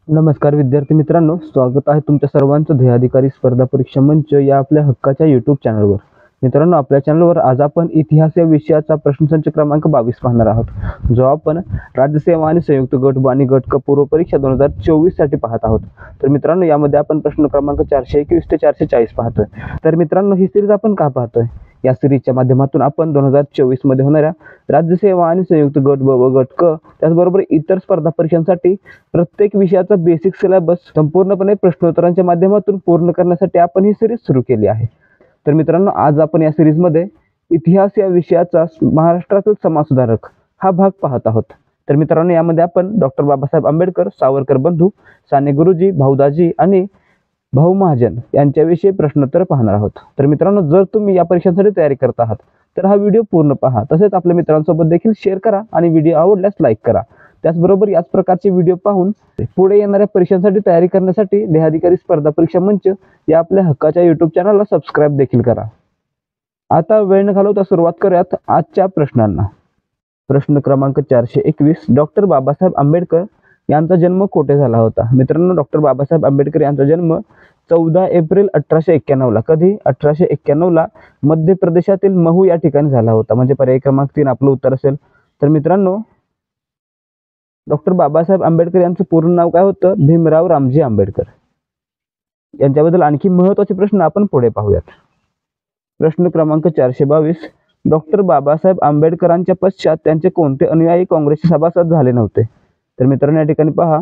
नमस्कार विद्यार्थी मित्रांनो, स्वागत आहे तुमच्या सर्वांचं ध्येयाधिकारी स्पर्धा परीक्षा मंच या आपल्या हक्काच्या यूट्यूब चॅनलवर. मित्रांनो, आपल्या चॅनलवर आज आपण इतिहास या विषयाचा प्रश्नसंच क्रमांक 22 पाहणार आहोत, जो आपण राज्यसेवा आणि संयुक्त गट ब आणि गट क पूर्व परीक्षा 2024 साठी पाहत आहोत. तर मित्रांनो, यामध्ये आपण प्रश्न क्रमांक 421 ते 440 पाहतोय. तर मित्रांनो, ही सिरीज आपण का पाहतोय? या सिरीजच्या माध्यमातून आपण 2024 मध्ये होणाऱ्या राज्यसेवा आणि संयुक्त गट ब व गट क त्याचबरोबर इतर स्पर्धा परीक्षांसाठी प्रत्येक विषयाचा बेसिक सिलेबस संपूर्णपणे प्रश्नोत्तरांच्या माध्यमातून पूर्ण करण्यासाठी आपण ही सिरीज सुरू केली आहे. तर मित्रांनो, आज आपण या सिरीजमध्ये इतिहास या विषयाचा महाराष्ट्रातील समाजसुधारक हा भाग पाहत आहोत. तर मित्रांनो, यामध्ये आपण डॉक्टर बाबासाहेब आंबेडकर, सावरकर बंधू, साने गुरुजी, भाऊदाजी आणि भाऊ महाजन यांच्याविषयी प्रश्नोत्तर पाहणार आहोत. तर मित्रांनो, जर तुम्ही या परीक्षांसाठी तयारी करत आहात तर हा व्हिडिओ पूर्ण पहा. तसेच आपल्या मित्रांसोबत देखील शेअर करा आणि व्हिडिओ आवडल्यास लाईक करा. त्याचबरोबर याच प्रकारचे व्हिडिओ पाहून पुढे येणाऱ्या परीक्षांसाठी तयारी करण्यासाठी ध्येयाधिकारी स्पर्धा परीक्षा मंच या आपल्या हक्काच्या यूट्यूब चॅनलला सबस्क्राईब देखील करा. आता वेळ न घालवता सुरुवात करूयात आजच्या प्रश्नांना. प्रश्न क्रमांक 421, डॉक्टर बाबासाहेब आंबेडकर यांचा जन्म कोठे झाला होता? मित्रांनो, डॉक्टर बाबासाहेब आंबेडकर यांचा जन्म 14 एप्रिल 1891 ला कधी 1891 ला मध्य प्रदेशातील महू या ठिकाणी झाला होता. म्हणजे पर्याय क्रमांक 3 आपलं उत्तर असेल. तर मित्रांनो, डॉक्टर बाबासाहेब आंबेडकर यांचं पूर्ण नाव काय होतं? भीमराव रामजी आंबेडकर. यांच्याबद्दल आणखी महत्त्वाचे प्रश्न आपण पुढे पाहूयात. प्रश्न क्रमांक 422, डॉक्टर बाबासाहेब आंबेडकरांच्या पश्चात त्यांचे कोणते अनुयायी काँग्रेसचे सभासद झाले नव्हते? तर मित्रांनो, या ठिकाणी पहा,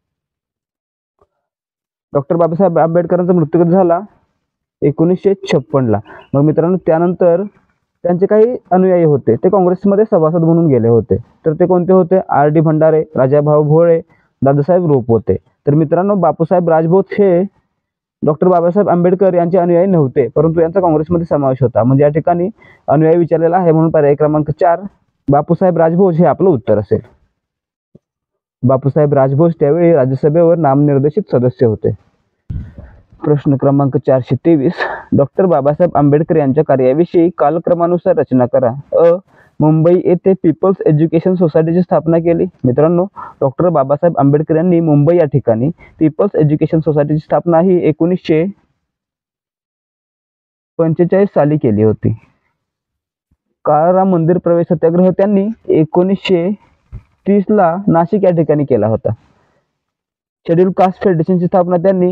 डॉक्टर बाबासाहेब आंबेडकरांचा मृत्यू कधी झाला? 1956 ला. मग मित्रांनो, त्यानंतर त्यांचे काही अनुयायी होते ते काँग्रेसमध्ये सभासद म्हणून गेले होते. तर ते कोणते होते? R.D. भंडारे, राजाभाऊ भोळे, दादासाहेब रोप होते. तर मित्रांनो, बापूसाहेब राजभोत हे डॉक्टर बाबासाहेब आंबेडकर यांचे अनुयायी नव्हते, परंतु यांचा काँग्रेसमध्ये समावेश होता. म्हणजे या ठिकाणी अनुयायी विचारलेला आहे, म्हणून पर्याय क्रमांक 4 बापूसाहेब राजभोज हे आपलं उत्तर असेल. बापूसाहेब राजभोज त्यावेळी राज्यसभेवर नामनिर्देशित सदस्य होते. प्रश्न क्रमांक 423, डॉक्टर बाबासाहेब आंबेडकर यांच्या कार्याविषयी कालक्रमानुसार रचना करा. मुंबई येथे पीपल्स एज्युकेशन सोसायटीची स्थापना केली. मित्रांनो, डॉक्टर बाबासाहेब आंबेडकर यांनी मुंबई या ठिकाणी पीपल्स एज्युकेशन सोसायटीची स्थापना ही 1945 साली केली होती. काळाराम मंदिर प्रवेश सत्याग्रह त्यांनी 1930 ला नाशिक या ठिकाणी केला होता. शेड्यूल कास्ट फेडरेशनची स्थापना त्यांनी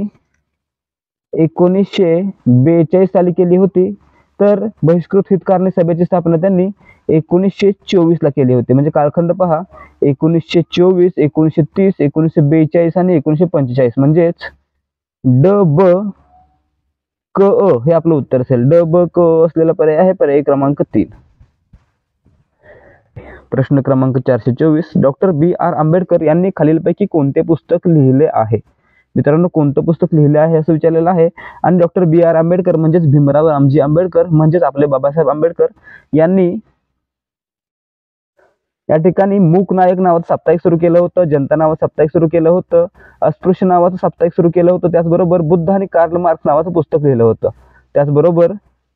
1942 साली केली होती. तर बहिष्कृत हितकारणी सभेची स्थापना त्यांनी 1924 ला केली होती. म्हणजे कालखंड पहा, 1924, 1930, 1942 आणि 1945. म्हणजेच ड ब क अ हे आपलं उत्तर असेल. ड ब क असलेला पर्याय आहे पर्याय क्रमांक 3. प्रश्न क्रमांक 424, डॉक्टर B.R. आंबेडकर यांनी खालीलपैकी कोणते पुस्तक लिहिले आहे? मित्रांनो, कोणतं पुस्तक लिहिले आहे असं विचारलेलं आहे. आणि डॉक्टर B.R. आंबेडकर म्हणजेच भीमराव रामजी आंबेडकर म्हणजेच आपले बाबासाहेब आंबेडकर यांनी या ठिकाणी मूक नायक नावाचं साप्ताहिक सुरू केलं होतं, जनता नावाचं साप्ताहिक सुरू केलं होतं, अस्पृश्य नावाचं साप्ताहिक सुरू केलं होतं, त्याचबरोबर बुद्ध आणि कार्ल मार्क्स नावाचं पुस्तक लिहिलं होतं. त्याचबरोबर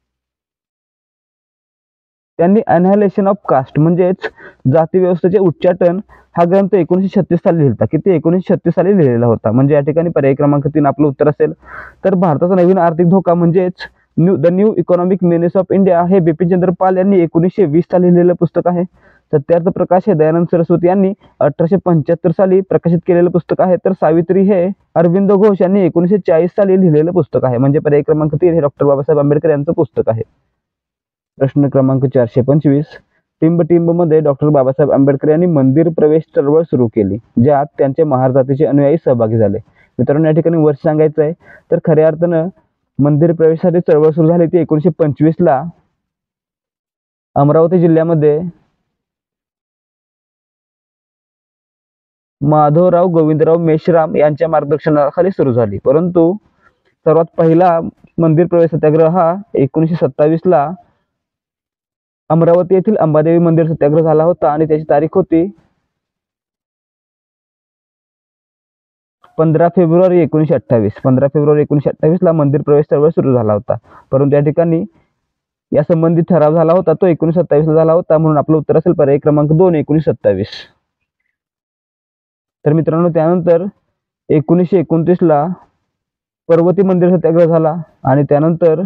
त्यांनी अनहायलेशन ऑफ कास्ट म्हणजेच जाती व्यवस्थेचे उच्चाटन हा ग्रंथ 1936 साली लिहिला. किती? 1936 साली लिहिलेला होता. म्हणजे या ठिकाणी पर्याय क्रमांक 3 आपलं उत्तर असेल. तर भारताचा नवीन आर्थिक धोका म्हणजेच the new economic menace of India हे बिपिनचंद्र पाल यांनी 1920 साली लिहिलेलं पुस्तक आहे. सत्यार्थ प्रकाश हे दयानंद सरस्वती यांनी 1875 साली प्रकाशित केलेलं पुस्तक आहे. तर सावित्री हे अरविंद घोष यांनी 1940 साली लिहिलेलं पुस्तक आहे. म्हणजे पर्याय क्रमांक 3 हे डॉक्टर बाबासाहेब आंबेडकर यांचं पुस्तक आहे. प्रश्न क्रमांक 425, टिंब मध्ये डॉक्टर बाबासाहेब आंबेडकर यांनी मंदिर प्रवेश चळवळ सुरू केली, ज्यात त्यांचे महार जातीचे अनुयायी सहभागी झाले. मित्रांनो, या ठिकाणी वर्ष सांगायचं आहे. तर खऱ्या अर्थानं मंदिर प्रवेशासाठी चळवळ सुरू झाली ती 1925 ला अमरावती जिल्ह्यामध्ये माधवराव गोविंदराव मेश्राम यांच्या मार्गदर्शनाखाली सुरू झाली. परंतु सर्वात पहिला मंदिर प्रवेश सत्याग्रह हा 1927 ला अमरावती येथील अंबादेवी मंदिर सत्याग्रह झाला होता आणि त्याची तारीख होती 15 फेब्रुवारी 1928. 15 फेब्रुवारी 1928 ला मंदिर प्रवेश चळवळ सुरू झाला होता. परंतु या ठिकाणी या संबंधित ठराव झाला होता तो 1927 ला झाला होता. म्हणून आपलं उत्तर असेल पर्याय क्रमांक 2 1927. तर मित्रांनो, त्यानंतर 1929ला पर्वती मंदिर सत्याग्रह झाला आणि त्यानंतर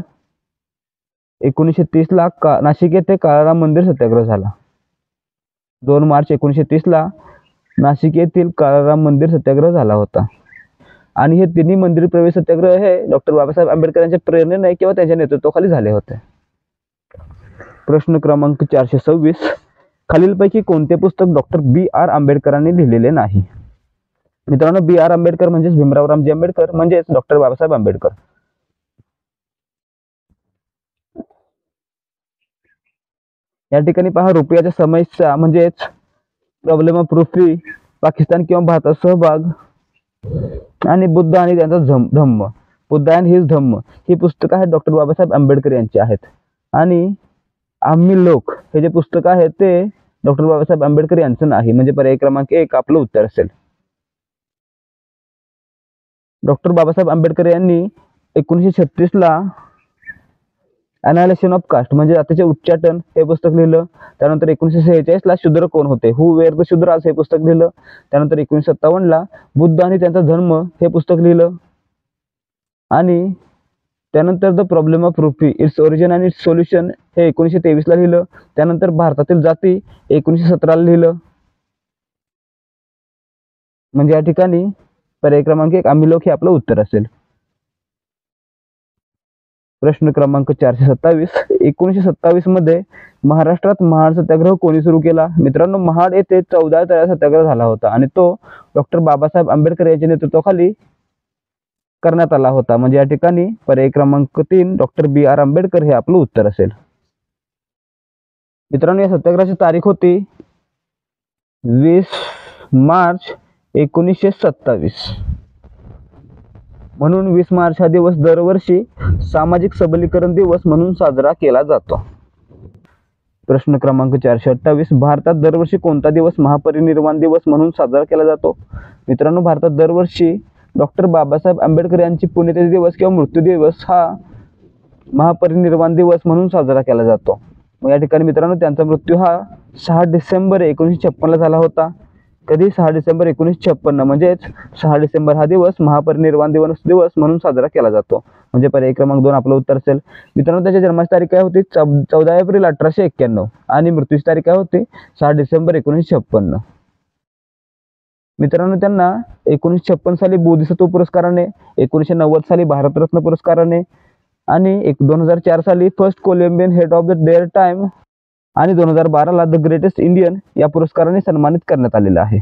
1930ला नाशिक येथे काळाराम मंदिर सत्याग्रह झाला. 2 मार्च 1930ला नाशिक येथील काळाराम मंदिर सत्याग्रह झाला होता. आणि हे तिन्ही मंदिर प्रवेश सत्याग्रह हे डॉक्टर बाबासाहेब आंबेडकर यांच्या प्रेरणेने किंवा त्यांच्या नेतृत्वाखाली झाले होते. प्रश्न क्रमांक 426, खालीलपैकी कोणते पुस्तक डॉक्टर B.R. आंबेडकरांनी लिहिलेले नाही? मित्रांनो, B.R. आंबेडकर म्हणजेच भीमराव रामजी आंबेडकर म्हणजेच डॉक्टर बाबासाहेब आंबेडकर. या ठिकाणी पहा, रुपयाच्या समस्या म्हणजेच प्रॉब्लेम ऑफ रुपी, पाकिस्तान किंवा भारतात सहभाग आणि बुद्ध आणि त्यांचा धम्म, बुद्ध अँड हिज धम्म ही पुस्तकं आहेत डॉक्टर बाबासाहेब आंबेडकर यांची आहेत. आणि आम्ही लोक हे जे पुस्तक आहे ते डॉक्टर बाबासाहेब आंबेडकर यांचं नाही. म्हणजे पर्याय क्रमांक 1 आपलं उत्तर असेल. डॉक्टर बाबासाहेब आंबेडकर यांनी 1936ला अनालिसिस ऑफ कास्ट म्हणजे जातीचे उच्चाटन हे पुस्तक लिहिलं. त्यानंतर 1946ला शूद्र कोण होते, हु वेअर द शूद्रास हे पुस्तक लिहिलं. त्यानंतर 1957ला बुद्ध आणि त्यांचा धर्म हे पुस्तक लिहिलं. आणि त्यानंतर the problem of rupee, its origin and its solution हे 1923ला लिहिलं. त्यानंतर भारतातील जाती 1917ला लिहिलं. म्हणजे या ठिकाणी पर्याय क्रमांक 1 आम्ही लोक हे आपलं उत्तर असेल. प्रश्न क्रमांक 427, 1927 मध्ये महाराष्ट्रात महाड सत्याग्रह कोणी सुरू केला? मित्रांनो, महाड येथे 14 तळ्या सत्याग्रह झाला होता आणि तो डॉक्टर बाबासाहेब आंबेडकर यांच्या नेतृत्वाखाली करण्यात आला होता. म्हणजे या ठिकाणी पर्याय क्रमांक 3 डॉक्टर B.R. आंबेडकर हे आपलं उत्तर असेल. मित्रांनो, या सत्याग्रहाची तारीख होती 20 मार्च 1927. म्हणून 20 मार्च हा दिवस दरवर्षी सामाजिक सबलीकरण दिवस म्हणून साजरा केला जातो. प्रश्न क्रमांक 428, भारतात दरवर्षी कोणता दिवस महापरिनिर्वाण दिवस म्हणून साजरा केला जातो? मित्रांनो, भारतात दरवर्षी डॉक्टर बाबासाहेब आंबेडकर यांची पुण्यतिथी दिवस किंवा मृत्यू दिवस हा महापरिनिर्वाण दिवस म्हणून साजरा केला जातो. मग या ठिकाणी मित्रांनो, त्यांचा मृत्यू हा 6 डिसेंबर 1956ला झाला होता. कधी? 6 डिसेंबर 1956. म्हणजेच 6 डिसेंबर हा दिवस महापरिनिर्वाण दिवस म्हणून साजरा केला जातो. म्हणजे पर्याय क्रमांक 2 आपलं उत्तर असेल. मित्रांनो, त्याच्या जन्माची तारीख काय होती? 14 एप्रिल 1891 आणि मृत्यूची तारीख काय होती? 6 डिसेंबर 1956. मित्रांनो, त्यांना 1956 साली बोधिसत्व पुरस्काराने, 1990 साली भारतरत्न पुरस्काराने आणि 2004 साली first Colombian head of the there time आणि 2012ला द ग्रेटेस्ट इंडियन या पुरस्काराने सन्मानित करण्यात आलेलं आहे.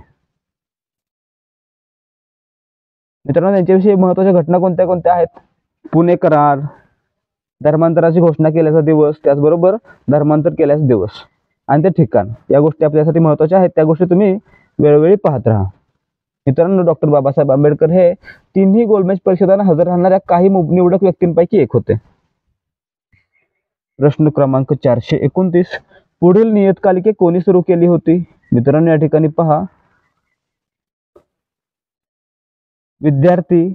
मित्रांनो, त्यांच्याविषयी महत्त्वाच्या घटना कोणत्या कोणत्या आहेत? पुणे करार, धर्मांतराची घोषणा केल्याचा दिवस, त्याचबरोबर धर्मांतर केल्याचा दिवस आणि ते ठिकाण, या गोष्टी आपल्यासाठी महत्त्वाच्या आहेत. त्या गोष्टी तुम्ही वेळोवेळी पाहत राहा. मित्रांनो, डॉक्टर बाबासाहेब आंबेडकर हे तिन्ही गोलमेज परिषदांना हजर राहणाऱ्या काही निवडक व्यक्तींपैकी एक होते. प्रश्न क्रमांक 429, पुढील नियतकालिके कोणी सुरू केली होती? मित्रांनो, या ठिकाणी पहा, विद्यार्थी,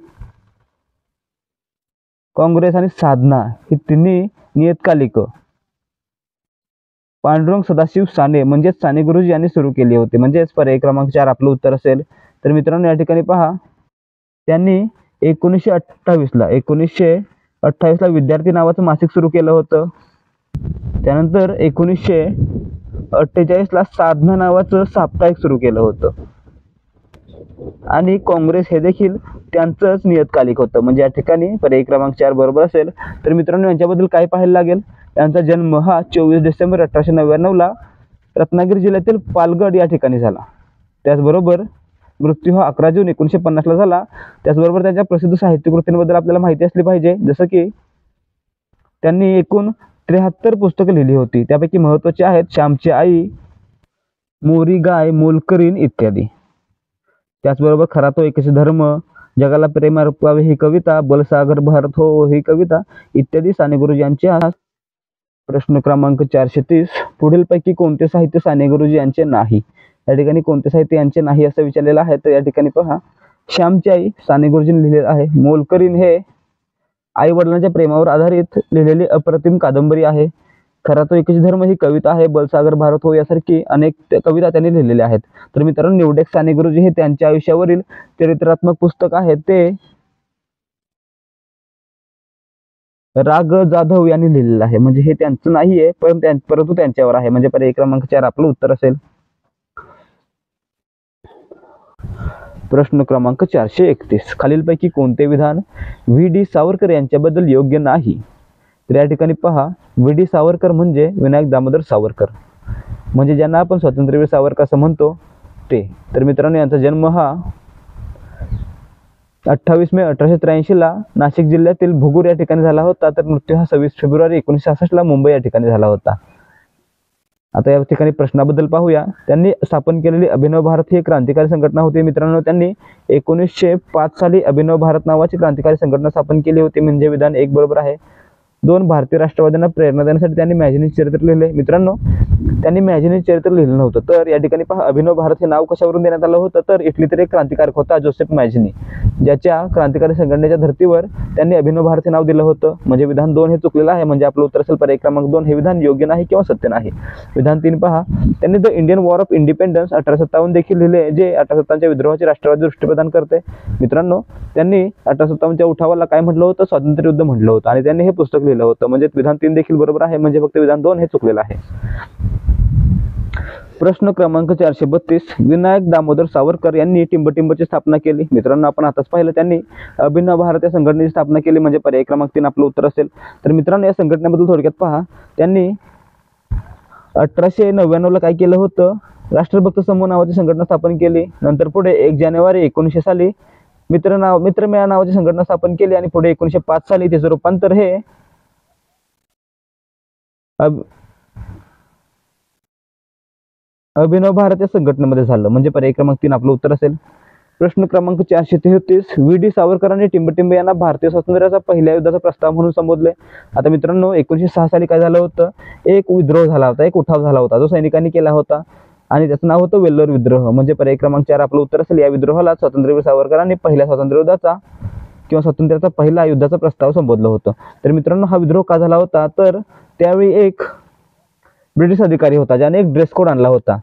काँग्रेस आणि साधना ही तिन्ही नियतकालिक पांडुरंग सदाशिव साने म्हणजेच साने गुरुजी यांनी सुरू केली होती. म्हणजेच पर्याय क्रमांक 4 आपलं उत्तर असेल. तर मित्रांनो, या ठिकाणी पहा, त्यांनी 1928ला विद्यार्थी नावाचं मासिक सुरू केलं होतं. त्यानंतर 1948ला साधना नावाचं साप्ताहिक सुरू केलं होतं आणि काँग्रेस हे देखील त्यांचंच नियतकालिक होतं. म्हणजे या ठिकाणी पर्याय क्रमांक 4 बरोबर असेल. तर मित्रांनो, यांच्याबद्दल काय पाहायला लागेल? यांचा जन्म हा 24 डिसेंबर 1899ला रत्नागिरी जिल्ह्यातील पालगड या ठिकाणी झाला. त्याचबरोबर मृत्यू हा 11 जून 1950ला झाला. त्याचबरोबर त्यांच्या प्रसिद्ध साहित्यकृतींबद्दल आपल्याला माहिती असली पाहिजे. जसं की त्यांनी एकूण 73 पुस्तकं लिहिली होती. त्यापैकी महत्त्वाची आहेत श्यामची आई, मोरी गाय, मोलकरीण इत्यादी. त्याचबरोबर खरा तो एकच धर्म, जगाला प्रेम अर्पावे ही कविता, बलसागर भारत हो ही कविता इत्यादी साने गुरुजी यांचे आहेत. प्रश्न क्रमांक 430, पुढीलपैकी कोणते साहित्य साने गुरुजी यांचे नाही? या ठिकाणी कोणते साहित्य यांचे नाही असं विचारलेलं आहे. तर या ठिकाणी पहा, श्यामची आई साने गुरुजींनी लिहिलेलं आहे. मोलकरीण हे आई वडिलांच्या प्रेमावर आधारित लिहिलेली अप्रतिम कादंबरी आहे. खरा तो एकच धर्म ही कविता आहे, बलसागर भारत हो यासारखी अनेक कविता त्यांनी लिहिलेल्या आहेत. तर मित्रांनो, निवडेक साने गुरुजी हे त्यांच्या आयुष्यावरील चरित्रात्मक पुस्तक आहे ते राग जाधव यांनी लिहिलेलं आहे. म्हणजे हे त्यांचं नाहीये, परंतु त्यांच्यावर आहे. म्हणजे पर्याय क्रमांक 4 आपलं उत्तर असेल. प्रश्न क्रमांक 431, खालीलपैकी कोणते विधान व्ही.डी. सावरकर यांच्याबद्दल योग्य नाही? तर या ठिकाणी पहा, व्ही.डी. सावरकर म्हणजे विनायक दामोदर सावरकर, म्हणजे ज्यांना आपण स्वातंत्र्यवीर सावरकर असं म्हणतो ते. तर मित्रांनो, यांचा जन्म हा 28 मे 1883 ला नाशिक जिल्ह्यातील भुगूर या ठिकाणी झाला होता. तर मृत्यू हा 26 फेब्रुवारी 1966 ला मुंबई या ठिकाणी झाला होता. आता या ठिकाणी प्रश्नाबद्दल पाहूया. त्यांनी स्थापन केलेली अभिनव भारत ही एक क्रांतिकारी संघटना होती. मित्रांनो, त्यांनी 1905 साली अभिनव भारत नावाची क्रांतिकारी संघटना स्थापन केली होती. म्हणजे विधान 1 बरोबर आहे. 2 भारतीय राष्ट्रवाद्यांना प्रेरणा देण्यासाठी त्यांनी मॅजिनी चरित्र लिहिले. मित्रांनो, त्यांनी मॅजिनी चरित्र लिहिलं नव्हतं. तर या ठिकाणी पहा, अभिनव भारत हे नाव कशावरून देण्यात आलं होतं? तर इटलीतील एक क्रांतिकारक होता जोसेफ मॅजिनी, ज्याच्या क्रांतिकारी संघटनेच्या धर्तीवर त्यांनी अभिनव भारत हे नाव दिलं होतं. म्हणजे विधान 2 हे चुकलेलं आहे. म्हणजे आपलं उत्तर असेल पर्याय क्रमांक 2 हे विधान योग्य नाही किंवा सत्य नाही. विधान 3 पहा, त्यांनी the Indian war of independence 1857 देखील लिहिले, जे 1857च्या विद्रोहाची राष्ट्रवादी दृष्टी प्रदान करते. मित्रांनो, त्यांनी 1857च्या उठावाला काय म्हटलं होतं? स्वातंत्र्य युद्ध म्हटलं होतं आणि त्यांनी हे पुस्तक लिहिलं होतं. म्हणजे विधान 3 देखील बरोबर आहे. म्हणजे फक्त विधान 2 हे चुकलेलं आहे. प्रश्न क्रमांक 432, विनायक दामोदर सावरकर यांनी टिंबटिंबची स्थापना केली. मित्रांनो, आपण आताच पाहिलं त्यांनी अभिनव भारत या संघटनेची स्थापना केली. म्हणजे पर्याय क्रमांक 3 आपलं उत्तर असेल. तर मित्रांनो, या संघटनेबद्दल थोडक्यात पहा, त्यांनी 1899 ला काय केलं होतं? राष्ट्रभक्त समूह नावाची संघटना स्थापन केली. नंतर पुढे 1 जानेवारी 1900 साली मित्रमेळा नावाची संघटना स्थापन केली आणि पुढे 1905 साली त्याचं रूपांतर हे अभिनव भारत या संघटनेमध्ये झालं. म्हणजे पर्याय क्रमांक 3 आपलं उत्तर असेल. प्रश्न क्रमांक 433, व्ही.डी. सावरकरांनी टिंबटिंब यांना भारतीय स्वातंत्र्याचा पहिल्या युद्धाचा प्रस्ताव म्हणून संबोधले. आता मित्रांनो, 1906 साली काय झालं होतं? एक विद्रोह झाला होता, एक उठाव झाला होता, जो सैनिकांनी केला होता आणि त्याचं नाव होतं वेल्लोर विद्रोह. म्हणजे पर्याय क्रमांक 4 आपलं उत्तर असेल. या विद्रोहाला स्वातंत्र्यवीर सावरकरांनी पहिल्या स्वातंत्र्य युद्धाचा किंवा स्वातंत्र्याचा पहिला युद्धाचा प्रस्ताव संबोधलं होतं. तर मित्रांनो, हा विद्रोह का झाला होता? तर त्यावेळी एक ब्रिटिश अधिकारी होता, ज्याने एक ड्रेस कोड आणला होता.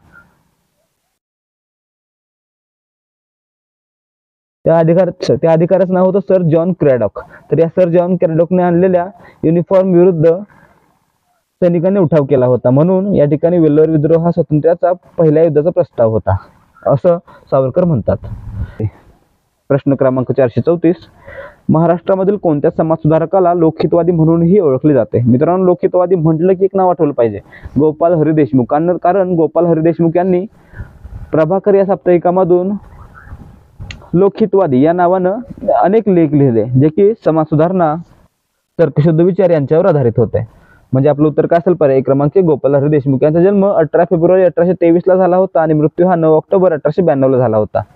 त्या अधिकाऱ्याचं नाव होतं सर जॉन क्रॅडॉक. तर या सर जॉन क्रॅडॉकने आणलेल्या युनिफॉर्म विरुद्ध सैनिकांनी उठाव केला होता. म्हणून या ठिकाणी वेल्लोर विद्रोह हा स्वातंत्र्याचा पहिल्या युद्धाचा प्रस्ताव होता, असं सावरकर म्हणतात. प्रश्न क्रमांक 434, महाराष्ट्रामधील कोणत्या समाजसुधारकाला लोकहितवादी म्हणूनही ओळखले जाते? मित्रांनो, लोकहितवादी म्हटलं की एक नाव आठवलं पाहिजे, गोपाल हरी देशमुख. कारण गोपाल हरी देशमुख यांनी प्रभाकर या साप्ताहिकामधून लोकहितवादी या नावानं अनेक लेख लिहिले, जे की समाजसुधारणा, तर्कशुद्ध विचार यांच्यावर आधारित होते. म्हणजे आपलं उत्तर काय असेल? पर्याय क्रमांक 1 गोपाल हरी देशमुख. यांचा जन्म 18 फेब्रुवारी 1823 ला झाला होता आणि मृत्यू हा 9 ऑक्टोबर 1892 ला झाला होता.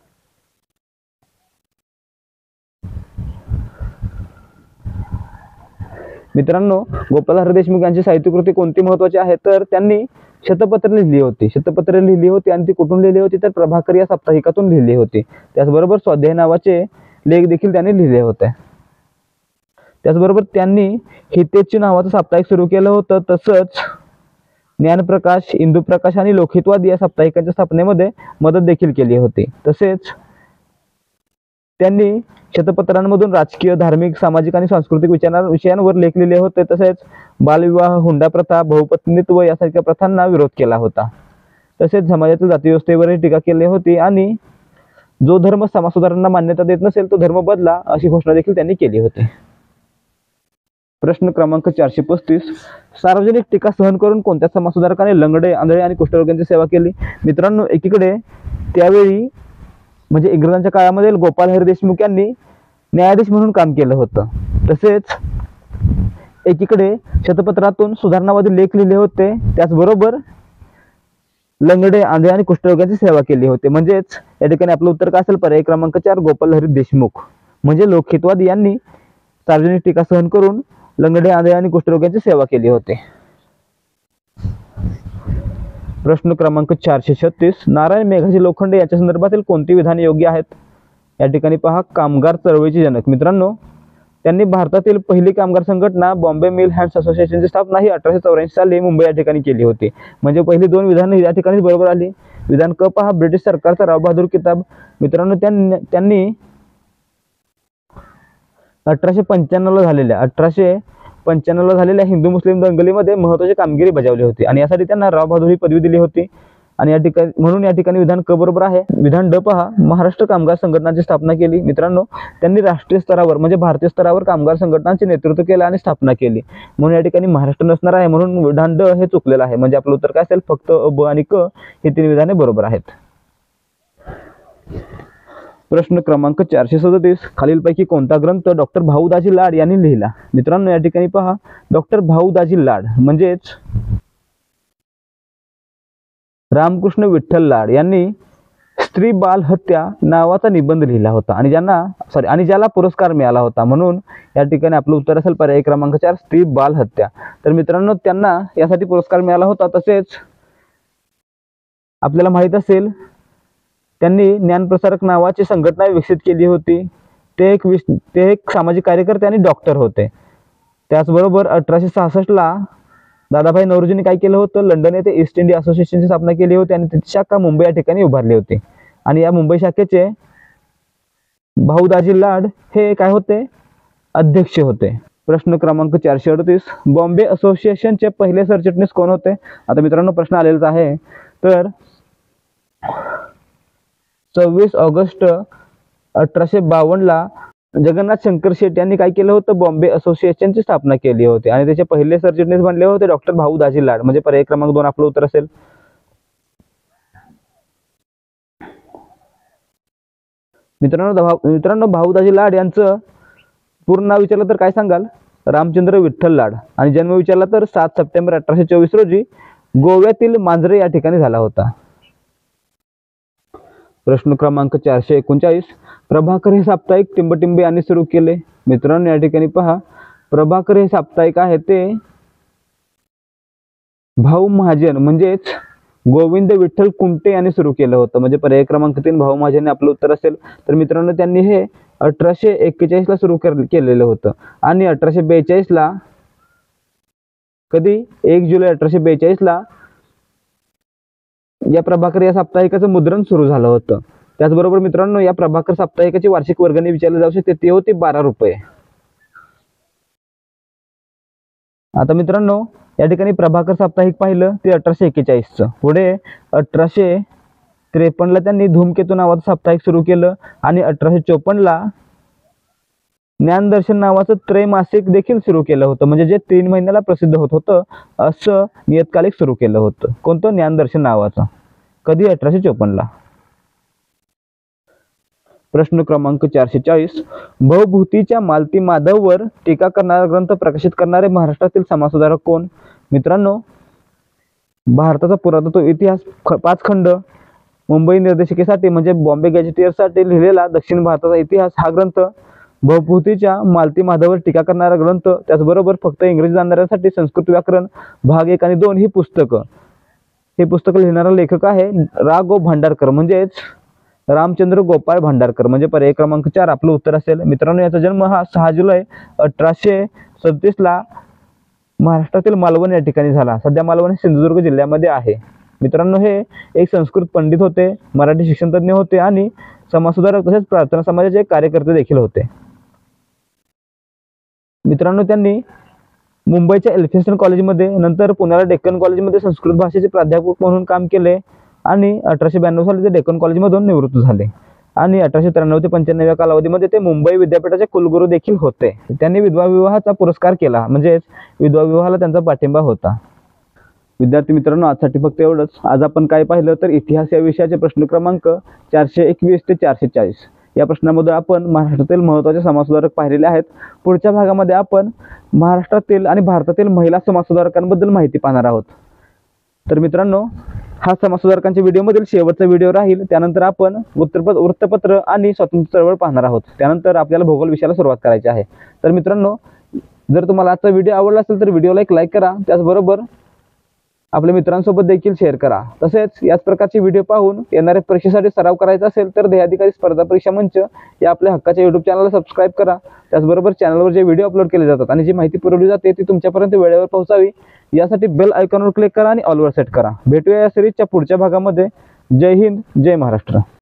मित्रांनो, गोपाल हरी देशमुख यांची साहित्यकृती कोणती महत्त्वाची आहे? तर त्यांनी शतपत्रे लिहिली होती आणि ती कुठून लिहिली होती? तर प्रभाकर या साप्ताहिकातून लिहिली होती. त्याचबरोबर स्वाध्याय नावाचे लेख देखील त्यांनी लिहिले होते. त्याचबरोबर त्यांनी हितेची नावाचं साप्ताहिक सुरू केलं होतं. तसंच ज्ञानप्रकाश, इंदुप्रकाश आणि लोकहितवादी या साप्ताहिकांच्या स्थापनेमध्ये मदत देखील केली होती. तसेच त्यांनी शतपत्रांमधून राजकीय, धार्मिक, सामाजिक आणि सांस्कृतिक विषयांवर लेख लिहिले होते. तसेच बालविवाह, हुंडा प्रथा, बहुपत्नीत्व यासारख्या प्रथांना विरोध केला होता. तसेच समाजातील जातीव्यवस्थेवरही टीका केली होती आणि जो धर्म समाजसुधारणांना मान्यता देत नसेल तो धर्म बदला, अशी घोषणा देखील त्यांनी केली होती. प्रश्न क्रमांक 435, सार्वजनिक टीका सहन करून कोणत्या समाजसुधारकाने लंगडे, आंधळे आणि कुष्ठरोग्यांची सेवा केली? मित्रांनो, एकीकडे त्यावेळी म्हणजे इंग्रजांच्या काळामध्ये गोपाल हरी देशमुख यांनी न्यायाधीश म्हणून काम केलं होतं. तसेच एकीकडे शतपत्रातून सुधारणावादी लेख लिहिले होते, त्याचबरोबर लंगडे, आंधळे आणि कुष्ठरोग्यांची सेवा केली होती. म्हणजेच या ठिकाणी आपलं उत्तर काय असेल? पर्याय क्रमांक 4 गोपाल हरी देशमुख. म्हणजे लोकहितवादी यांनी सार्वजनिक टीका सहन करून लंगडे, आंधळे आणि कुष्ठरोग्यांची सेवा केली होती. प्रश्न क्रमांक 436, नारायण मेघाजी लोखंडे यांच्या संदर्भातील कोणती विधाने योग्य आहेत? या ठिकाणी पहा, कामगार चळवळीचे जनक. मित्रांनो, त्यांनी भारतातील पहिली कामगार संघटना बॉम्बे मिल हँड्स असोसिएशनची स्थापना ही 1884 साली मुंबई या ठिकाणी केली होती. म्हणजे पहिली दोन विधानं या ठिकाणी बरोबर आली. विधान क पहा, ब्रिटिश सरकारचा राव बहादूर किताब. मित्रांनो त्यांनी 1895 झालेल्या हिंदू मुस्लिम दंगलीमध्ये महत्त्वाची कामगिरी बजावली होती आणि यासाठी त्यांना राव बहादूर ही पदवी दिली होती. आणि या ठिकाणी म्हणून या ठिकाणी विधान क बरोबर आहे. विधान ड पहा, महाराष्ट्र कामगार संघटनाची स्थापना केली. मित्रांनो त्यांनी राष्ट्रीय स्तरावर म्हणजे भारतीय स्तरावर कामगार संघटनांचे नेतृत्व केले आणि स्थापना केली, म्हणून या ठिकाणी महाराष्ट्र नसणार आहे. म्हणून विधान ड हे चुकलेलं आहे. म्हणजे आपलं उत्तर काय असेल, फक्त अ, ब आणि क हे तीन विधाने बरोबर आहेत. प्रश्न क्रमांक 437, खालीलपैकी कोणता ग्रंथ डॉक्टर भाऊ दाजी लाड यांनी लिहिला? मित्रांनो या ठिकाणी पहा, डॉक्टर भाऊ दाजी लाड म्हणजेच रामकृष्ण विठ्ठल लाड यांनी स्त्री बाल हत्या नावाचा निबंध लिहिला होता आणि ज्याला पुरस्कार मिळाला होता. म्हणून या ठिकाणी आपलं उत्तर असेल पर्याय क्रमांक 4, स्त्री बाल हत्या. तर मित्रांनो त्यांना यासाठी पुरस्कार मिळाला होता. तसेच आपल्याला माहित असेल त्यांनी ज्ञानप्रसारक नावाची संघटना विकसित केली होती. ते एक सामाजिक कार्यकर्ते आणि डॉक्टर होते. त्याचबरोबर 1866ला दादाभाई नौरोजींनी काय केलं होतं, लंडन येथे ईस्ट इंडिया असोसिएशनची स्थापना केली होती आणि त्याची शाखा मुंबई या ठिकाणी उभारली होती. आणि या मुंबई शाखेचे भाऊ दाजी लाड हे काय होते, अध्यक्ष होते. प्रश्न क्रमांक 438, बॉम्बे असोसिएशनचे पहिले सरचिटणीस कोण होते? आता मित्रांनो प्रश्न आलेलाच आहे. तर 26 ऑगस्ट 1852ला जगन्नाथ शंकर शेट यांनी काय केलं होतं, बॉम्बे असोसिएशनची स्थापना केली होती आणि त्याचे पहिले सरचिटणीस बनले होते डॉक्टर भाऊ दाजी लाड. म्हणजे पर्याय क्रमांक 2 आपलं उत्तर असेल. मित्रांनो भाऊ दाजी लाड यांचं पूर्ण नाव विचारलं तर काय सांगाल? रामचंद्र विठ्ठल लाड. आणि जन्म विचारला तर 7 सप्टेंबर 1824 रोजी गोव्यातील मांजरे या ठिकाणी झाला होता. प्रश्न क्रमांक 439, प्रभाकर हे साप्ताहिक टिंबटिंबे यांनी सुरू केले. मित्रांनो या ठिकाणी पहा, प्रभाकर हे साप्ताहिक आहे ते भाऊ महाजन म्हणजेच गोविंद विठ्ठल कुंटे यांनी सुरू केलं होतं. म्हणजे पर्याय क्रमांक 3 भाऊ महाजन आपलं उत्तर असेल. तर मित्रांनो त्यांनी हे 1841ला सुरू केलेलं होतं आणि 1842ला कधी 1 जुलै 1842ला या प्रभाकर या साप्ताहिकाचं मुद्रण सुरू झालं होतं. त्याचबरोबर मित्रांनो या प्रभाकर साप्ताहिकाची वार्षिक वर्गणी विचारली जाऊ शकते, ती होती 12 रुपये. आता मित्रांनो या ठिकाणी प्रभाकर साप्ताहिक पाहिलं ते 1841चं. पुढे 1853ला त्यांनी धूमकेतू नावाचं साप्ताहिक सुरू केलं आणि 1854ला ज्ञानदर्शन नावाचं त्रैमासिक देखील सुरू केलं होतं. म्हणजे जे 3 महिन्याला प्रसिद्ध होत होतं असं नियतकालिक सुरू केलं होतं. कोणतं? ज्ञानदर्शन नावाचं. कधी? 1854ला. प्रश्न क्रमांक 440, भवभूतीच्या मालती माधववर टीका करणारा ग्रंथ प्रकाशित करणारे महाराष्ट्रातील समाजसुधारक कोण? मित्रांनो भारताचा पुरातत्व इतिहास 5 खंड मुंबई निर्देशिकेसाठी म्हणजे बॉम्बे गॅझेटियरसाठी लिहिलेला दक्षिण भारताचा इतिहास हा ग्रंथ, भवभूतीच्या मालती माधववर टीका करणारा ग्रंथ, त्याचबरोबर फक्त इंग्रजी जाणणाऱ्यांसाठी संस्कृत व्याकरण भाग 1 आणि 2 ही पुस्तकं. हे पुस्तक लिहिणारा लेखक आहे रा गो भांडारकर म्हणजेच रामचंद्र गोपाळ भांडारकर. म्हणजे पर्याय क्रमांक 4 आपलं उत्तर असेल. मित्रांनो याचा जन्म हा 6 जुलै 1837ला महाराष्ट्रातील मालवण या ठिकाणी झाला. सध्या मालवण हे सिंधुदुर्ग जिल्ह्यामध्ये आहे. मित्रांनो हे एक संस्कृत पंडित होते, मराठी शिक्षणतज्ञ होते आणि समाजसुधारक तसेच प्रार्थना समाजाचे एक कार्यकर्ते देखील होते. मित्रांनो त्यांनी मुंबईच्या एल्फिन्स्टन कॉलेजमध्ये नंतर पुण्याला डेक्कन कॉलेजमध्ये संस्कृत भाषेचे प्राध्यापक म्हणून काम केले आणि 1892 साली ते डेक्कन कॉलेजमधून निवृत्त झाले आणि 1893 ते 95 या कालावधीमध्ये ते मुंबई विद्यापीठाचे कुलगुरू देखील होते. त्यांनी विधवा विवाहाचा पुरस्कार केला म्हणजेच विधवा विवाहाला त्यांचा पाठिंबा होता. विद्यार्थी मित्रांनो आजसाठी फक्त एवढंच. आज आपण काय पाहिलं तर इतिहास या विषयाचे प्रश्न क्रमांक 421 ते 440 या प्रश्नामध्ये आपण महाराष्ट्रातील महत्त्वाचे समाजसुधारक पाहिलेले आहेत. पुढच्या भागामध्ये आपण महाराष्ट्रातील आणि भारतातील महिला समाजसुधारकांबद्दल माहिती पाहणार आहोत. तर मित्रांनो हा समाजसुधारकांच्या व्हिडिओमधील शेवटचा व्हिडिओ राहील. त्यानंतर आपण वृत्तपत्र आणि स्वातंत्र्य चळवळ पाहणार आहोत. त्यानंतर आपल्याला भूगोल विषयाला सुरुवात करायची आहे. तर मित्रांनो जर तुम्हाला आजचा व्हिडिओ आवडला असेल तर व्हिडिओला एक लाईक करा. त्याचबरोबर आपल्या मित्रांसोबत देखील शेअर करा। तसेच याच प्रकारचे व्हिडिओ पाहून येणाऱ्या परीक्षेसाठी सराव करायचा असेल तर ध्येय अधिकारी स्पर्धा परीक्षा मंच या आपल्या हक्काच्या यूट्यूब चॅनलला सबस्क्राईब करा। त्याचबरोबर चॅनलवर जे व्हिडिओ अपलोड केले जातात आणि जी माहिती पुरवली जाते ती तुमच्यापर्यंत वेळेवर पोहोचावी यासाठी बेल आयकॉनवर क्लिक करा आणि ऑलवर सेट करा। भेटूया या सिरीजच्या पुढच्या भागामध्ये। जय हिंद, जय महाराष्ट्र।